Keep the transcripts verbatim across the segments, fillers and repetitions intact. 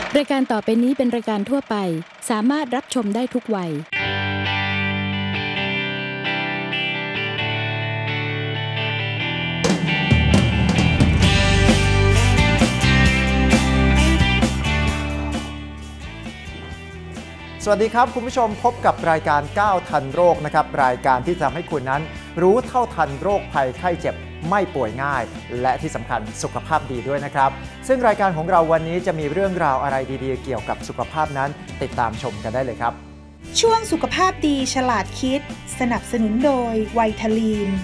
รายการต่อไปนี้เป็นรายการทั่วไปสามารถรับชมได้ทุกวัยสวัสดีครับคุณผู้ชมพบกับรายการก้าวทันโรคนะครับรายการที่จะทำให้คุณนั้นรู้เท่าทันโรคภัยไข้เจ็บไม่ป่วยง่ายและที่สำคัญสุขภาพดีด้วยนะครับซึ่งรายการของเราวันนี้จะมีเรื่องราวอะไรดีๆเกี่ยวกับสุขภาพนั้นติดตามชมกันได้เลยครับช่วงสุขภาพดีฉลาดคิดสนับสนุนโดยไวทาลีน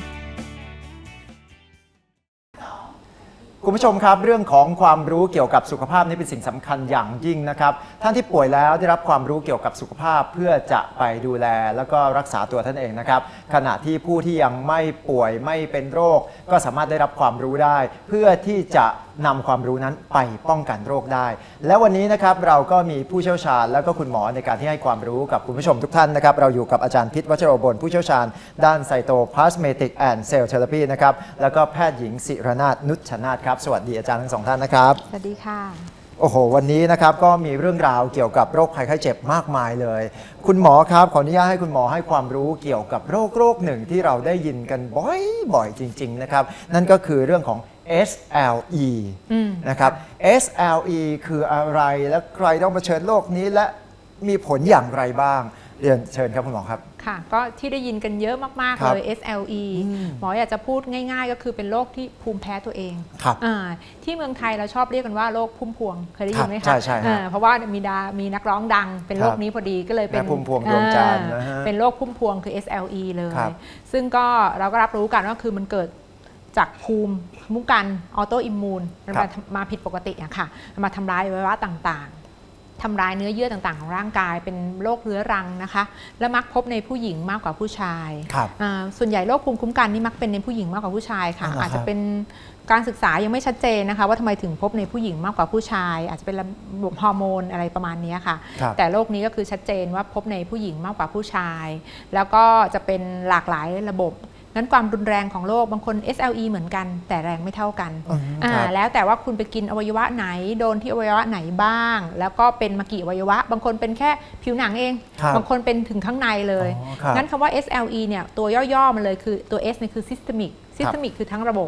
คุณผู้ชมครับเรื่องของความรู้เกี่ยวกับสุขภาพนี่เป็นสิ่งสำคัญอย่างยิ่งนะครับท่านที่ป่วยแล้วได้รับความรู้เกี่ยวกับสุขภาพเพื่อจะไปดูแลแล้วก็รักษาตัวท่านเองนะครับขณะที่ผู้ที่ยังไม่ป่วยไม่เป็นโรคก็สามารถได้รับความรู้ได้เพื่อที่จะนำความรู้นั้นไปป้องกันโรคได้และวันนี้นะครับเราก็มีผู้เชี่ยวชาญแล้วก็คุณหมอในการที่ให้ความรู้กับคุณผู้ชมทุกท่านนะครับเราอยู่กับอาจารย์พิษวัชโรบลผู้เชี่ยวชาญด้านไซโตพลาสเมติกแอนด์เซลล์เทอราพีนะครับแล้วก็แพทย์หญิงศิรนาถนุชนาถครับสวัสดีอาจารย์ทั้งสองท่านนะครับสวัสดีค่ะโอ้โหวันนี้นะครับก็มีเรื่องราวเกี่ยวกับโรคภัยไข้เจ็บมากมายเลยคุณหมอครับขออนุญาตให้คุณหมอให้ความรู้เกี่ยวกับโรคโรคหนึ่งที่เราได้ยินกันบ่อยๆจริงๆนะครับนั่นก็คือเรื่องของ เอส แอล อี นะครับ เอส แอล อี คืออะไรและใครต้องเผชิญโรคนี้และมีผลอย่างไรบ้างเรียนเชิญครับคุณหมอครับค่ะก็ที่ได้ยินกันเยอะมากๆเลย เอส แอล อี หมออยากจะพูดง่ายๆก็คือเป็นโรคที่ภูมิแพ้ตัวเองที่เมืองไทยเราชอบเรียกกันว่าโรคพุ่มพวงเคยได้ยินไหมคะใช่ใช่เพราะว่ามีดามีนักร้องดังเป็นโรคนี้พอดีก็เลยเป็นพุ่มพวงดวงจันทร์เป็นโรคพุ่มพวงคือ เอส แอล อี เลยซึ่งก็เราก็รับรู้กันว่าคือมันเกิดจากภูมิคุ้มกันออโตอิมมูนมันมาผิดปกติอะค่ะมาทำร้ายอวัยวะต่างๆทำร้ายเนื้อเยื่อต่างๆของร่างกายเป็นโรคเรื้อรังนะคะและมักพบในผู้หญิงมากกว่าผู้ชายส่วนใหญ่โรคภูมิคุ้มกันนี่มักเป็นในผู้หญิงมากกว่าผู้ชายค่ะอาจจะเป็นการศึกษายังไม่ชัดเจนนะคะว่าทำไมถึงพบในผู้หญิงมากกว่าผู้ชายอาจจะเป็นระบบฮอร์โมนอะไรประมาณนี้ค่ะแต่โรคนี้ก็คือชัดเจนว่าพบในผู้หญิงมากกว่าผู้ชายแล้วก็จะเป็นหลากหลายระบบนั้นความรุนแรงของโรคบางคน เอส แอล อี เหมือนกันแต่แรงไม่เท่ากันแล้วแต่ว่าคุณไปกินอวัยวะไหนโดนที่อวัยวะไหนบ้างแล้วก็เป็นมากี่อวัยวะบางคนเป็นแค่ผิวหนังเองบางคนเป็นถึงข้างในเลยงั้นคำว่า เอส แอล อี เนี่ยตัวย่อๆมันเลยคือตัว S เนี่ยคือ systemic systemic คือทั้งระบบ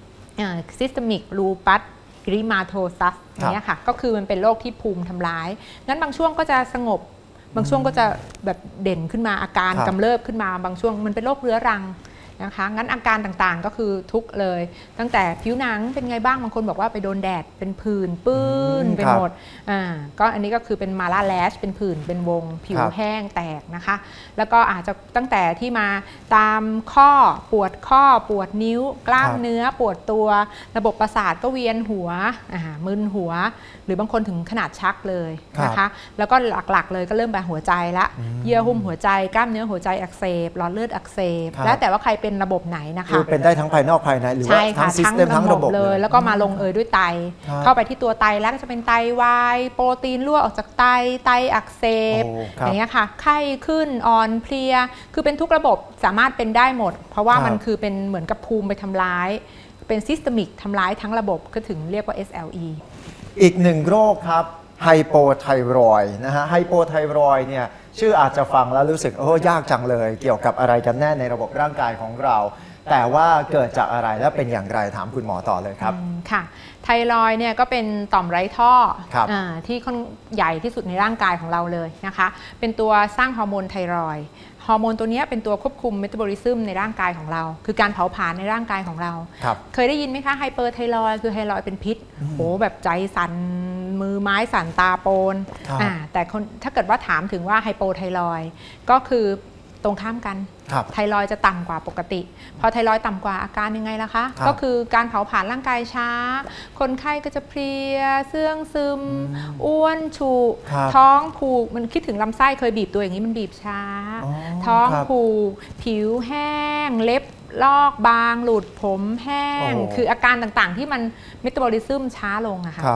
systemic lupus erythematosus อย่างเงี้ยค่ะก็คือมันเป็นโรคที่ภูมิทำร้ายงั้นบางช่วงก็จะสงบบางช่วงก็จะแบบเด่นขึ้นมาอาการกำเริบขึ้นมาบางช่วงมันเป็นโรคเรื้อรังนะคะงั้นอาการต่างๆก็คือทุกเลยตั้งแต่ผิวหนังเป็นไงบ้างบางคนบอกว่าไปโดนแดดเป็นผื่นปื้นไปหมดอ่าก็อันนี้ก็คือเป็นมาลาแลชเป็นผื่นเป็นวงผิวแห้งแตกนะคะแล้วก็อาจจะตั้งแต่ที่มาตามข้อปวดข้อปวดนิ้วกล้ามเนื้อปวดตัวระบบประสาทก็เวียนหัวอ่ามึนหัวหรือบางคนถึงขนาดชักเลยนะคะแล้วก็หลักๆเลยก็เริ่มแบบหัวใจละเยื่อหุ้มหัวใจกล้ามเนื้อหัวใจอักเสบหลอดเลือดอักเสบแล้วแต่ว่าใครเป็นระบบไหนนะคะคือเป็นได้ทั้งภายนอกภายในหรือว่าทั้งซิสเต็มทั้งระบบเลยแล้วก็มาลงเอยด้วยไตเข้าไปที่ตัวไตแล้วก็จะเป็นไตวายโปรตีนรั่วออกจากไตไตอักเสบอย่างเงี้ยค่ะไข้ขึ้นอ่อนเพลียคือเป็นทุกระบบสามารถเป็นได้หมดเพราะว่ามันคือเป็นเหมือนกับภูมิไปทำร้ายเป็นซิสเตมิกทำร้ายทั้งระบบก็ถึงเรียกว่า เอส แอล อีอีกหนึ่งโรคครับไฮโปไทรอยด์นะฮะไฮโปไทรอยด์เนี่ยชื่ออาจจะฟังแล้วรู้สึกโอ้ยากจังเลยเกี่ยวกับอะไรกันแน่ในระบบร่างกายของเราแต่ว่าเกิดจากอะไรและเป็นอย่างไรถามคุณหมอต่อเลยครับค่ะไทรอยด์เนี่ยก็เป็นต่อมไร้ท่อที่ค่อนใหญ่ที่สุดในร่างกายของเราเลยนะคะเป็นตัวสร้างฮอร์โมนไทรอยด์ฮอร์โมนตัวนี้เป็นตัวควบคุมเมตาบอลิซึมในร่างกายของเราคือการเผาผลาญในร่างกายของเราเคยได้ยินไหมคะไฮเปอร์ไทรอยด์คือไทรอยด์เป็นพิษโอ้แบบใจสั่นมือไม้สั่นตาโปนแต่ถ้าเกิดว่าถามถึงว่าไฮโปไทรอยด์ก็คือตรงข้ามกันไทรอยด์จะต่ำกว่าปกติพอไทรอยด์ต่ำกว่าอาการยังไงล่ะคะก็คือการเผาผลาญร่างกายช้าคนไข้ก็จะเพลียเสื่องซึมอ้วนฉุท้องผูกมันคิดถึงลำไส้เคยบีบตัวอย่างนี้มันบีบช้าท้องผูกผิวแห้งเล็บลอกบางหลุดผมแห้งคืออาการต่างๆที่มันเมตาบอลิซึมช้าลงอะค่ะ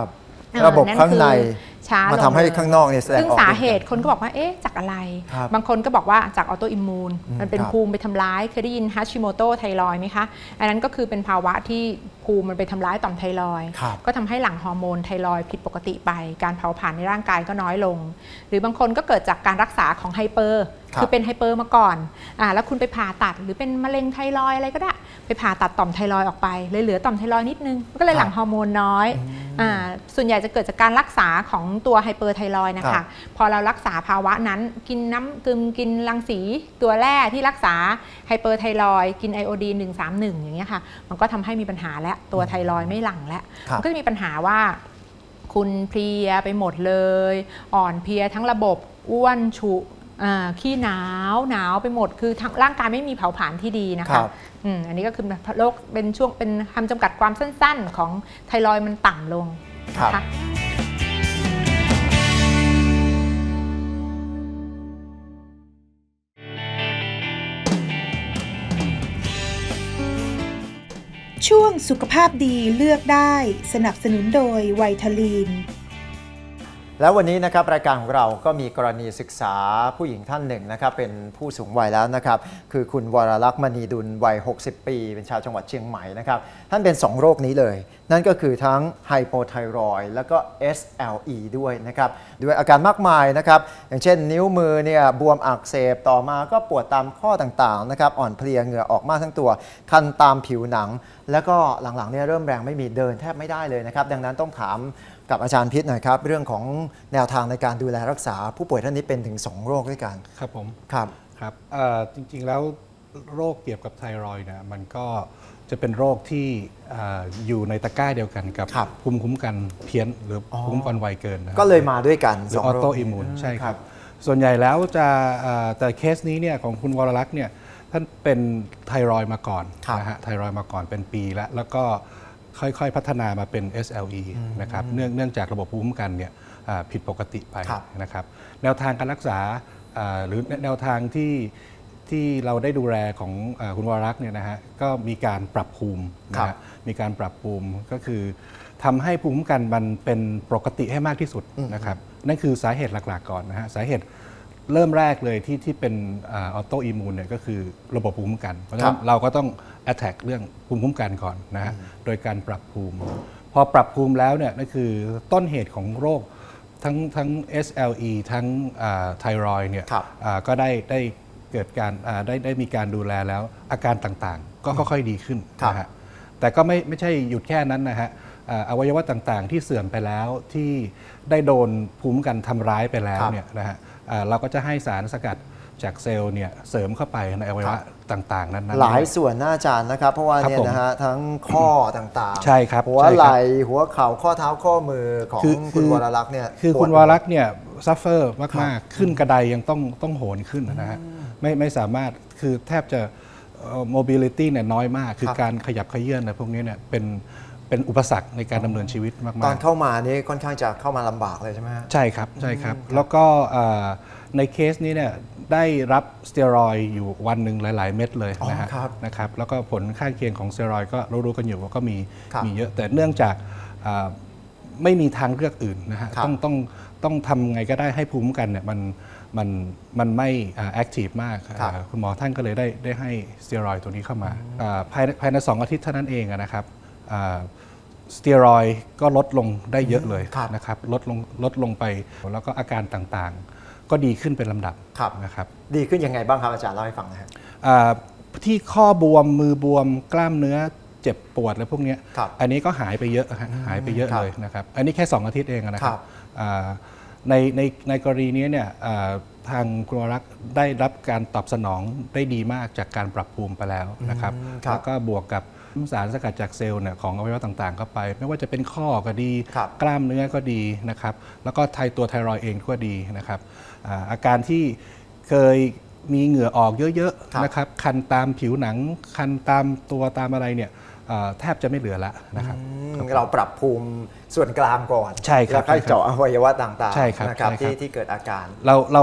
ระบบข้างในมาทำให้ข้างนอกเนี่ยแสดงออกซึ่งสาเหตุคนก็บอกว่าเอ๊ะจากอะไรบางคนก็บอกว่าจากออโตอิมมูนมันเป็นภูมิไปทำร้ายเคยได้ยินฮัชิโมโตไทรอยด์ไหมคะอันนั้นก็คือเป็นภาวะที่ภูมิมันไปทำร้ายต่อมไทรอยด์ก็ทำให้หลั่งฮอร์โมนไทรอยด์ผิดปกติไปการเผาผลาญในร่างกายก็น้อยลงหรือบางคนก็เกิดจากการรักษาของไฮเปอร์คือเป็นไฮเปอร์มาก่อนอ่าแล้วคุณไปผ่าตัดหรือเป็นมะเร็งไทรอยด์อะไรก็ได้ไปผ่าตัดต่อมไทรอยด์ออกไปเลยเหลือต่อมไทรอยด์นิดนึงก็เลยหลั่งฮอร์โมนน้อยอ่าส่วนใหญ่จะเกิดจากการรักษาของตัวไฮเปอร์ไทรอยด์นะคะพอเรารักษาภาวะนั้นกินน้ำกึมกินรังสีตัวแร่ที่รักษาไฮเปอร์ไทรอยด์กินไอโอดีนหนึ่งสามหนึ่งอย่างเงี้ยค่ะมันก็ทำให้มีปัญหาและตัวไทรอยด์ไม่หลั่งแล้วมันก็จะมีปัญหาว่าคุณเพลียไปหมดเลยอ่อนเพลียทั้งระบบอ้วนฉุขี้หนาวหนาวไปหมดคือร่างกายไม่มีเผาผลาญที่ดีนะคะอันนี้ก็คือโรคเป็นช่วงเป็นคำจำกัดความสั้นๆของไทรอยด์มันต่ำลงนะคะช่วงสุขภาพดีเลือกได้สนับสนุนโดยไวทาลีนแล้ววันนี้นะครับรายการของเราก็มีกรณีศึกษาผู้หญิงท่านหนึ่งนะครับเป็นผู้สูงวัยแล้วนะครับคือคุณวรลักษณ์มณีดุลวัยหกสิบปีเป็นชาวจังหวัดเชียงใหม่นะครับท่านเป็นสองโรคนี้เลยนั่นก็คือทั้งไฮโปไทรอยด์แล้วก็ เอส แอล อี ด้วยนะครับด้วยอาการมากมายนะครับอย่างเช่นนิ้วมือเนี่ยบวมอักเสบต่อมาก็ปวดตามข้อต่างๆนะครับอ่อนเพลียเหงื่อออกมากทั้งตัวคันตามผิวหนังแล้วก็หลังๆเนี่ยเริ่มแรงไม่มีเดินแทบไม่ได้เลยนะครับดังนั้นต้องถามกับอาจารย์พิษหน่อยครับเรื่องของแนวทางในการดูแลรักษาผู้ป่วยท่านนี้เป็นถึงสองโรคด้วยกันครับผมครับครับจริงๆแล้วโรคเกี่ยวกับไทรอยด์เนี่ยมันก็จะเป็นโรคที่อยู่ในตะกร้าเดียวกันกับภูมิคุ้มกันเพี้ยนหรือภูมิคุ้มกันไวเกินก็เลยมาด้วยกันหรือออโตอิมมูนใช่ครับส่วนใหญ่แล้วจะแต่เคสนี้เนี่ยของคุณวรลักษณ์เนี่ยท่านเป็นไทรอยด์มาก่อนนะฮะไทรอยด์มาก่อนเป็นปีแล้วแล้วก็ค่อยๆพัฒนามาเป็น เอส แอล อี นะครับเนื่องเนื่องจากระบบภูมิคุ้มกันเนี่ยผิดปกติไปนะครับแนวทางการรักษาหรือแนวทางที่ที่เราได้ดูแลของคุณวรลักษณ์เนี่ยนะฮะก็มีการปรับภูมินะฮะมีการปรับภูมิก็คือทำให้ภูมิคุ้มกันมันเป็นปกติให้มากที่สุดนะครับนั่นคือสาเหตุหลักๆก่อนนะฮะสาเหตุเริ่มแรกเลยที่ที่เป็นออโตอิมมูนเนี่ยก็คือระบบภูมิคุ้มกันเพราะฉะนั้นเราก็ต้อง attack เรื่องภูมิคุ้มกันก่อนนะฮะโดยการปรับภูมิพอปรับภูมิแล้วเนี่ยนั่นคือต้นเหตุของโรคทั้งทั้ง เอส แอล อี ทั้งไทรอยด์เนี่ยก็ได้ได้เกิดการได้ได้มีการดูแลแล้วอาการต่างๆก็ค่อยๆดีขึ้นนะฮะแต่ก็ไม่ไม่ใช่หยุดแค่นั้นนะฮะอวัยวะต่างๆที่เสื่อมไปแล้วที่ได้โดนภูมิคุ้มกันทำร้ายไปแล้วเนี่ยนะฮะเราก็จะให้สารสกัดจากเซลล์เนี่ยเสริมเข้าไปในอวัยวะต่างๆนั้นหลายส่วนน่าจารย์นะครับเพราะว่าเนี่ยนะฮะทั้งข้อต่างๆใช่ครับหัวไหล่หัวเข่าข้อเท้าข้อมือของคุณวรลักษณ์เนี่ยคือคุณวรลักษณ์เนี่ยซัฟเฟอร์มากๆขึ้นกระไดยังต้องต้องโหนขึ้นนะฮะไม่ไม่สามารถคือแทบจะ mobility เนี่ยน้อยมากคือการขยับเขยื้อนอะไรพวกนี้เนี่ยเป็นเป็นอุปสรรคในการดำเนินชีวิตมากๆตอนเข้ามานี่ค่อนข้างจะเข้ามาลำบากเลยใช่ไหมใช่ครับใช่ครับแล้วก็ในเคสนี้เนี่ยได้รับสเตียรอยด์อยู่วันหนึ่งหลายๆเม็ดเลยนะฮะนะครับแล้วก็ผลข้างเคียงของสเตียรอยด์ก็รู้ๆกันอยู่ว่าก็มีมีเยอะแต่เนื่องจากไม่มีทางเลือกอื่นนะฮะต้องต้องต้องทำไงก็ได้ให้ภูมิคุ้มกันเนี่ยมันมันมันไม่แอคทีฟมากคุณหมอท่านก็เลยได้ได้ให้สเตียรอยด์ตัวนี้เข้ามาภายภายในสองอาทิตย์เท่านั้นเองนะครับสเตียรอยด์ก็ลดลงได้เยอะเลยนะครับลดลงลดลงไปแล้วก็อาการต่างๆก็ดีขึ้นเป็นลำดับนะครับดีขึ้นยังไงบ้างครับอาจารย์เล่าให้ฟังหน่อยครับที่ข้อบวมมือบวมกล้ามเนื้อเจ็บปวดอะไรพวกนี้อันนี้ก็หายไปเยอะหายไปเยอะเลยนะครับอันนี้แค่สองอาทิตย์เองนะครับในในในกรณีนี้เนี่ยทางคุณวรลักษณ์ได้รับการตอบสนองได้ดีมากจากการปรับภูมิไปแล้วนะครับแล้วก็บวกกับสารสกัดจากเซลล์เนี่ยของอวัยวะต่างๆเข้าไปไม่ว่าจะเป็นข้อก็ดีกล้ามเนื้อก็ดีนะครับแล้วก็ไทตัวไทรอยด์เองก็ดีนะครับอาการที่เคยมีเหงื่อออกเยอะๆนะครับคันตามผิวหนังคันตามตัวตามอะไรเนี่ยแทบจะไม่เหลือแล้วนะครับเราปรับภูมิส่วนกลางก่อนใช่ครับแล้วค่อยเจาะอวัยวะต่างๆนะครับที่ที่เกิดอาการเราเรา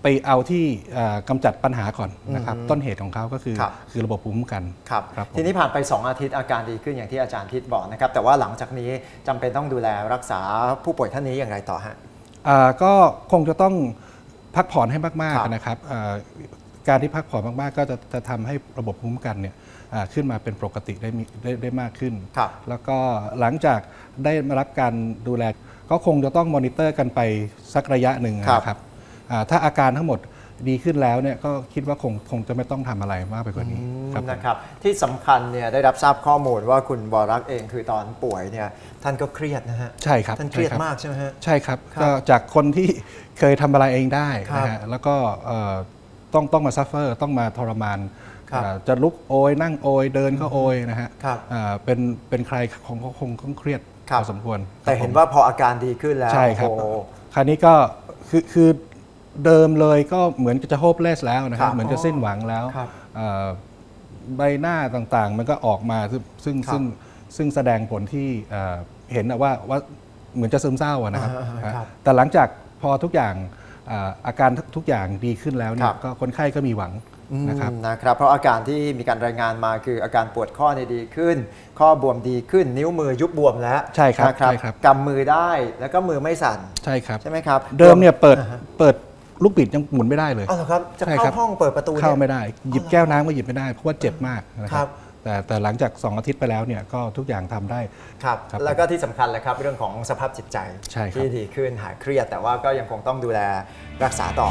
ไปเอาที่กำจัดปัญหาก่อนนะครับต้นเหตุของเขาก็คือคือระบบภูมิคุ้มกันครับทีนี้ผ่านไปสองอาทิตย์อาการดีขึ้นอย่างที่อาจารย์ทิศบอกนะครับแต่ว่าหลังจากนี้จำเป็นต้องดูแลรักษาผู้ป่วยท่านนี้อย่างไรต่อฮะก็คงจะต้องพักผ่อนให้มากๆนะครับการที่พักผ่อนมากๆก็จะจะทำให้ระบบภูมิคุ้มกันเนี่ยขึ้นมาเป็นปกติได้ได้ได้มากขึ้นแล้วก็หลังจากได้มารับการดูแลก็คงจะต้องมอนิเตอร์กันไปสักระยะหนึ่งนะครับถ้าอาการทั้งหมดดีขึ้นแล้วเนี่ยก็คิดว่าคงคงจะไม่ต้องทำอะไรมากไปกว่านี้นะครับที่สำคัญเนี่ยได้รับทราบข้อมูลว่าคุณวรักษ์เองคือตอนป่วยเนี่ยท่านก็เครียดนะฮะใช่ครับท่านเครียดมากใช่ไหมฮะใช่ครับก็จากคนที่เคยทำอะไรเองได้นะฮะแล้วก็ต้องต้องมาซัฟเฟอร์ต้องมาทรมานจะลุกโอยนั่งโอยเดินก็โอยนะฮะเป็นเป็นใครคงคงต้องเครียดพอสมควรแต่เห็นว่าพออาการดีขึ้นแล้วใช่ครับคราวนี้ก็คือคือเดิมเลยก็เหมือนจะโฮปเลสแล้วนะครับเหมือนจะสิ้นหวังแล้วใบหน้าต่างๆมันก็ออกมาซึ่งซึ่งซึ่งแสดงผลที่เห็นว่าว่าเหมือนจะซึมเศร้านะครับแต่หลังจากพอทุกอย่างอาการทุกอย่างดีขึ้นแล้วเนี่ยก็คนไข้ก็มีหวังนะครับนะครับเพราะอาการที่มีการรายงานมาคืออาการปวดข้อเนี่ยดีขึ้นข้อบวมดีขึ้นนิ้วมือยุบบวมแล้วใช่ครับใช่ครับกำมือได้แล้วก็มือไม่สั่นใช่ครับใช่ไหมครับเดิมเนี่ยเปิดเปิดลูกบิดยังหมุนไม่ได้เลยอ๋อครับจะเข้าห้องเปิดประตูเข้าไม่ได้หยิบแก้วน้ำก็หยิบไม่ได้เพราะว่าเจ็บมากนะครับแต่แต่หลังจากสองอาทิตย์ไปแล้วเนี่ยก็ทุกอย่างทำได้ครับแล้วก็ที่สำคัญเลยครับเรื่องของสภาพจิตใจที่ดีขึ้นหายเครียดแต่ว่าก็ยังคงต้องดูแลรักษาต่อ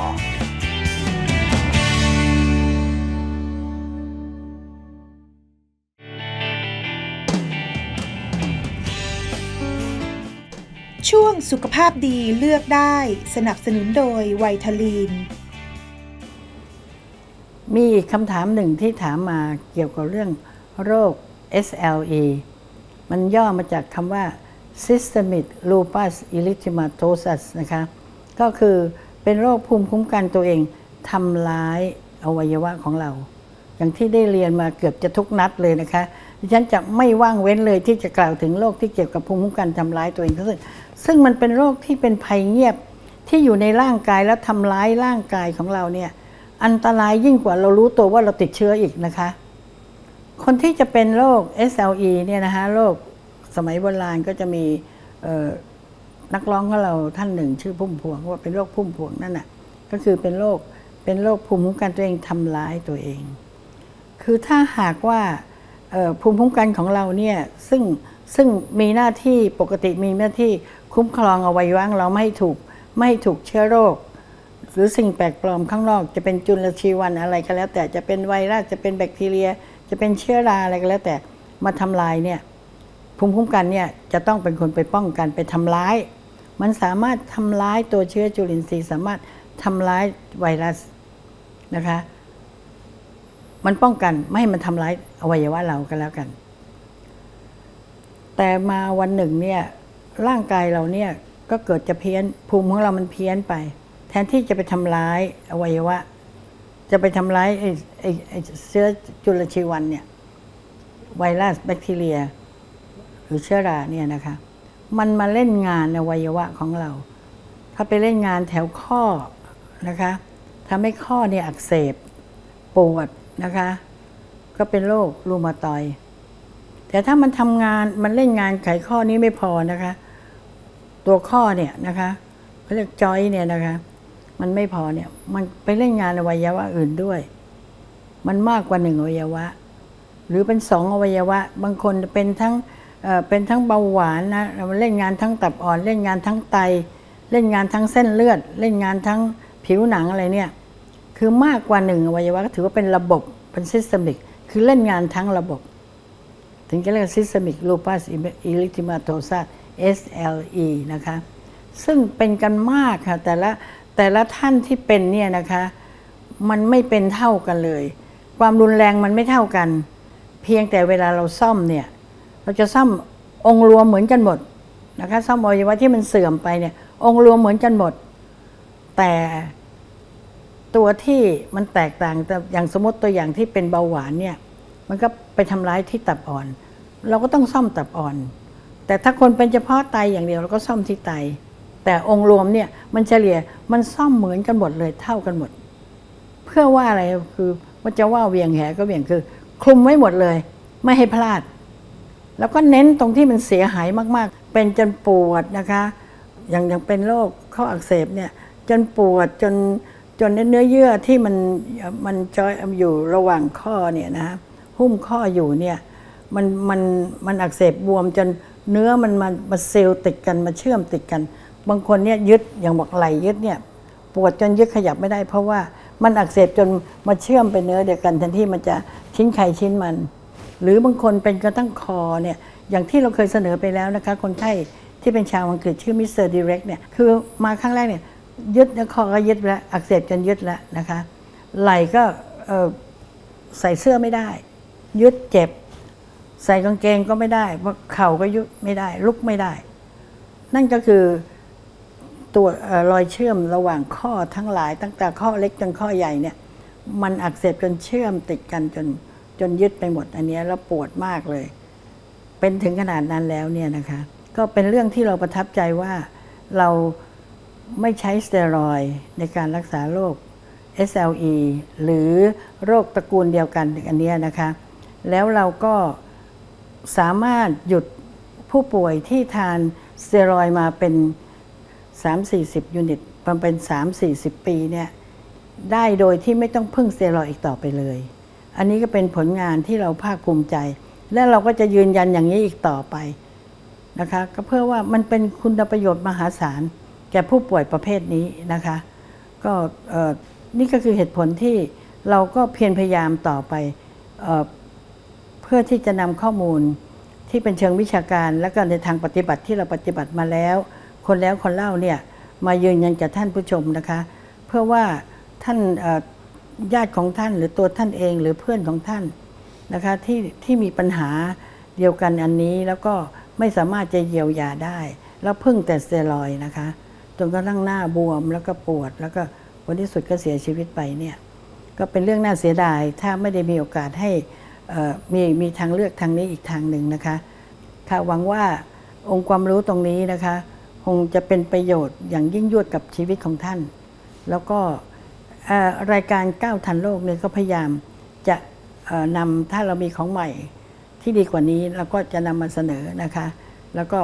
ช่วงสุขภาพดีเลือกได้สนับสนุนโดยไวทาลีนมีอีกคำถามหนึ่งที่ถามมาเกี่ยวกับเรื่องโรค เอส แอล อี มันย่อมาจากคำว่า Systemic Lupus Erythematosus นะคะก็คือเป็นโรคภูมิคุ้มกันตัวเองทำร้ายอวัยวะของเรา อย่างที่ได้เรียนมาเกือบจะทุกนัดเลยนะคะดิฉันจะไม่ว่างเว้นเลยที่จะกล่าวถึงโรคที่เกี่ยวกับภูมิคุ้มกันทำร้ายตัวเองซึ่งซึ่งมันเป็นโรคที่เป็นภัยเงียบที่อยู่ในร่างกายแล้วทำร้ายร่างกายของเราเนี่ยอันตรายยิ่งกว่าเรารู้ตัวว่าเราติดเชื้ออีกนะคะคนที่จะเป็นโรค เอส แอล อี เนี่ยนะคะโรคสมัยโบราณก็จะมีนักร้องของเราท่านหนึ่งชื่อพุ่มพวงว่าเป็นโรคพุ่มพวงนั่นน่ะก็คือเป็นโรคเป็นโรคภูมิคุ้มกันตัวเองทำร้ายตัวเองคือถ้าหากว่าภูมิคุ้มกันของเราเนี่ยซึ่งซึ่งมีหน้าที่ปกติมีหน้าที่คุ้มครองอวัยวะเราไม่ให้ถูกไม่ให้ถูกเชื้อโรคหรือสิ่งแปลกปลอมข้างนอกจะเป็นจุลชีวันอะไรก็แล้วแต่จะเป็นไวรัสจะเป็นแบคทีเรียจะเป็นเชื้อราอะไรก็แล้วแต่มาทำลายเนี่ยภูมิคุ้มกันเนี่ยจะต้องเป็นคนไปป้องกันไปทำร้ายมันสามารถทำร้ายตัวเชื้อจุลินทรีย์สามารถทำร้ายไวรัสนะคะมันป้องกันไม่ให้มันทำร้ายอวัยวะเราก็แล้วกันแต่มาวันหนึ่งเนี่ยร่างกายเราเนี่ยก็เกิดจะเพี้ยนภูมิของเรามันเพี้ยนไปแทนที่จะไปทำร้ายอวัยวะจะไปทำร้ายไอ้ไอ้ไอ้เชื้อจุลชีวันเนี่ยไวรัสแบคทีเรียหรือเชื้อราเนี่ยนะคะมันมาเล่นงานอวัยวะของเราถ้าไปเล่นงานแถวข้อนะคะทำให้ข้อเนี่ยอักเสบปวดนะคะก็เป็นโรครูมาตอยด์แต่ถ้ามันทำงานมันเล่นงานไขข้อนี้ไม่พอนะคะตัวข้อเนี่ยนะคะเขาเรียกจอยเนี่ยนะคะมันไม่พอเนี่ยมันไปเล่นงานอวัยวะอื่นด้วยมันมากกว่าหนึ่งอวัยวะหรือเป็นสองอวัยวะบางคนเป็นทั้งเอ่อเป็นทั้งเบาหวานนะมันเล่นงานทั้งตับอ่อนเล่นงานทั้งไตเล่นงานทั้งเส้นเลือดเล่นงานทั้งผิวหนังอะไรเนี่ยคือมากกว่าหนึ่งอวัยวะก็ถือว่าเป็นระบบเป็นซิสเตมิกคือเล่นงานทั้งระบบถึงจะเรียก Systemic Lupus Erythematosus เอส แอล อี นะคะซึ่งเป็นกันมากค่ะแต่ละแต่ละท่านที่เป็นเนี่ยนะคะมันไม่เป็นเท่ากันเลยความรุนแรงมันไม่เท่ากันเพียงแต่เวลาเราซ่อมเนี่ยเราจะซ่อมองค์รวมเหมือนกันหมดนะคะซ่อมอวัยวะที่มันเสื่อมไปเนี่ยองค์รวมเหมือนกันหมดแต่ตัวที่มันแตกต่างแต่อย่างสมมติตัวอย่างที่เป็นเบาหวานเนี่ยมันก็ไปทำร้ายที่ตับอ่อนเราก็ต้องซ่อมตับอ่อนแต่ถ้าคนเป็นเฉพาะไตอย่างเดียวเราก็ซ่อมที่ไตแต่องค์รวมเนี่ยมันเฉลี่ยมันซ่อมเหมือนกันหมดเลยเท่ากันหมดเพื่อว่าอะไรคือว่าจะว่าเวียงแหก็เวียงคือคลุมไว้หมดเลยไม่ให้พลาดแล้วก็เน้นตรงที่มันเสียหายมากๆเป็นจนปวดนะคะอย่างอย่างเป็นโรคข้ออักเสบเนี่ยจนปวดจนจนเนื้อเยื่อที่มันมันจอยอยู่ระหว่างข้อเนี่ยนะหุ้มข้ออยู่เนี่ยมันมันมันอักเสบบวมจนเนื้อมันมามาเซลล์ติดกันมาเชื่อมติดกันบางคนเนี่ยยึดอย่างบอกไหลยึดเนี่ยปวดจนยึดขยับไม่ได้เพราะว่ามันอักเสบจนมาเชื่อมเป็นเนื้อเดียวกันแทนที่มันจะชิ้นไขชิ้นมันหรือบางคนเป็นกระทั่งคอเนี่ยอย่างที่เราเคยเสนอไปแล้วนะคะคนไข้ที่เป็นชาวอังกฤษชื่อมิสเตอร์ดีเร็กเนี่ยคือมาครั้งแรกเนี่ยยึดแล้วคอก็ยึดแล้วอักเสบจนยึดแล้วนะคะไหล่ก็ใส่เสื้อไม่ได้ยึดเจ็บใส่กางเกงก็ไม่ได้เพราะเข่าก็ยึดไม่ได้ลุกไม่ได้นั่นก็คือตัวรอยเชื่อมระหว่างข้อทั้งหลายตั้งแต่ข้อเล็กจนข้อใหญ่เนี่ยมันอักเสบจนเชื่อมติดกันจนจนยึดไปหมดอันนี้แล้วปวดมากเลยเป็นถึงขนาดนั้นแล้วเนี่ยนะคะก็เป็นเรื่องที่เราประทับใจว่าเราไม่ใช้สเตียรอยด์ในการรักษาโรค เอส แอล อี หรือโรคตระกูลเดียวกันอันนี้นะคะแล้วเราก็สามารถหยุดผู้ป่วยที่ทานสเตียรอยด์มาเป็นสามสี่สิบ ยูนิตมันเป็น สามสี่สิบ ปีเนี่ยได้โดยที่ไม่ต้องพึ่งสเตียรอยด์อีกต่อไปเลยอันนี้ก็เป็นผลงานที่เราภาคภูมิใจและเราก็จะยืนยันอย่างนี้อีกต่อไปนะคะก็เพื่อว่ามันเป็นคุณประโยชน์มหาศาลแก่ผู้ป่วยประเภทนี้นะคะก็นี่ก็คือเหตุผลที่เราก็เพียรพยายามต่อไปเ, เพื่อที่จะนำข้อมูลที่เป็นเชิงวิชาการและก็ในทางปฏิบัติที่เราปฏิบัติมาแล้วคนแล้วคนเล่าเนี่ยมายืนยันกับท่านผู้ชมนะคะเพื่อว่าท่านญาติของท่านหรือตัวท่านเองหรือเพื่อนของท่านนะคะที่ที่มีปัญหาเดียวกันอันนี้แล้วก็ไม่สามารถจะเยียวยาได้แล้วพึ่งแต่สเตียรอยด์นะคะจนกระทั่งหน้าบวมแล้วก็ปวดแล้วก็ผลที่สุดก็เสียชีวิตไปเนี่ยก็เป็นเรื่องน่าเสียดายถ้าไม่ได้มีโอกาสให้มีมีทางเลือกทางนี้อีกทางหนึ่งนะคะค่ะหวังว่าองค์ความรู้ตรงนี้นะคะคงจะเป็นประโยชน์อย่างยิ่งยวดกับชีวิตของท่านแล้วก็รายการก้าวทันโลกเนี่ยก็พยายามจะนำถ้าเรามีของใหม่ที่ดีกว่านี้เราก็จะนำมาเสนอนะคะแล้วก็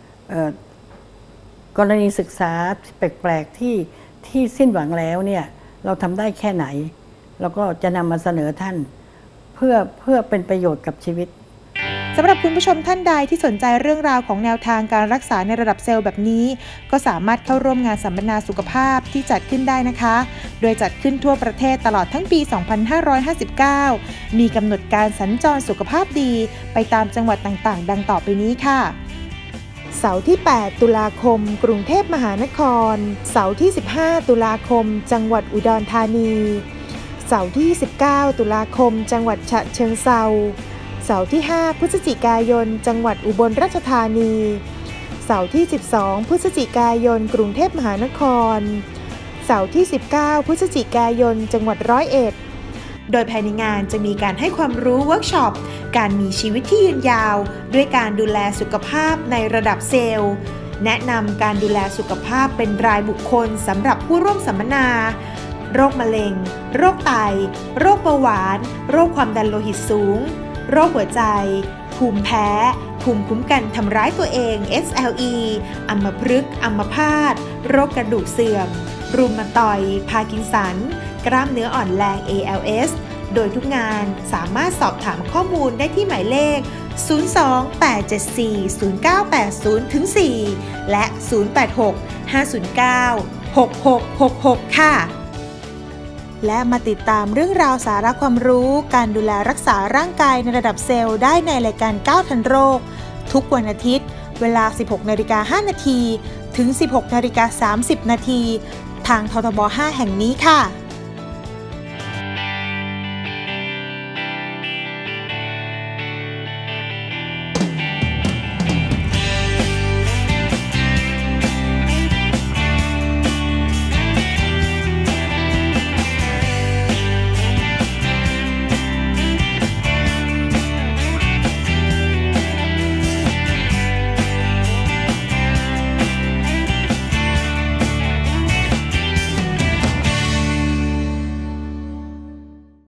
กรณีศึกษาแปลกๆที่ที่สิ้นหวังแล้วเนี่ยเราทำได้แค่ไหนเราก็จะนำมาเสนอท่านเพื่อเพื่อเป็นประโยชน์กับชีวิตสำหรับคุณผู้ชมท่านใดที่สนใจเรื่องราวของแนวทางการรักษาในระดับเซลล์แบบนี้ก็สามารถเข้าร่วมงานสัมมนาสุขภาพที่จัดขึ้นได้นะคะโดยจัดขึ้นทั่วประเทศตลอดทั้งปี สองพันห้าร้อยห้าสิบเก้า มีกำหนดการสัญจรสุขภาพดีไปตามจังหวัดต่างๆดังต่อไปนี้ค่ะเสาร์ที่ แปด ตุลาคมกรุงเทพมหานครเสาร์ที่ สิบห้า ตุลาคมจังหวัดอุดรธานีเสาร์ที่ สิบเก้า ตุลาคมจังหวัดฉะเชิงเทราเสาร์ที่ ห้า พฤศจิกายนจังหวัดอุบลราชธานีเสาร์ที่ สิบสอง พฤศจิกายนกรุงเทพมหานครเสาร์ที่ สิบเก้า พฤศจิกายนจังหวัดร้อยเอ็ดโดยภายในงานจะมีการให้ความรู้เวิร์กช็อปการมีชีวิตที่ยืนยาวด้วยการดูแลสุขภาพในระดับเซลล์แนะนำการดูแลสุขภาพเป็นรายบุคคลสำหรับผู้ร่วมสัมมนาโรคมะเร็งโรคไตโรคเบาหวานโรคความดันโลหิตสูงโรคหัวใจภูมิแพ้ภูมิคุ้มกันทำร้ายตัวเอง เอส แอล อี อัมพฤกษ์อัมพาตโรคกระดูกเสื่อมรูมาตอยด์พาร์กินสันกล้ามเนื้ออ่อนแรง เอ แอล เอส โดยทุกงานสามารถสอบถามข้อมูลได้ที่หมายเลข ศูนย์ สอง แปด เจ็ด สี่ ศูนย์ เก้า แปด ศูนย์ สี่ และ ศูนย์ แปด หก ห้า ศูนย์ เก้า หก หก หก หก ค่ะและมาติดตามเรื่องราวสาระความรู้การดูแลรักษาร่างกายในระดับเซลล์ได้ในรายการก้าวทันโรคทุกวันอาทิตย์เวลา สิบหกนาฬิกาห้านาที ถึง สิบหกนาฬิกาสามสิบนาทีทางททบห้าแห่งนี้ค่ะ